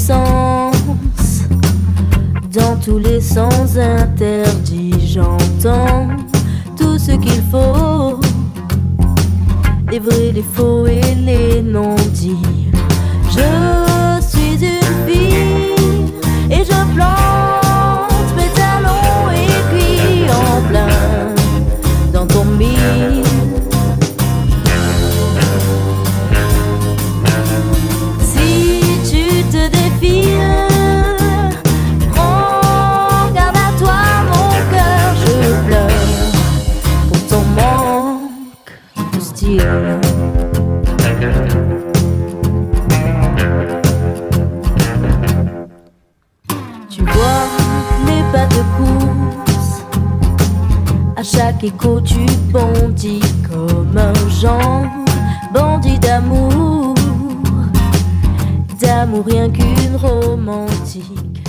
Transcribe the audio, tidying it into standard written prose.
sens, dans tous les sens interdits, j'entends tout ce qu'il faut, les vrais, les faux et les non-dits. Je suis une fille et je plante mes talons aiguilles en plein dans ton mille. Si tu te défiles, prends garde à toi mon cœur, je pleure pour ton manque de style. Tu vois mes pas de course, à chaque écho tu bondis comme un genre bandit d'amour, d'amour rien qu'une romantique.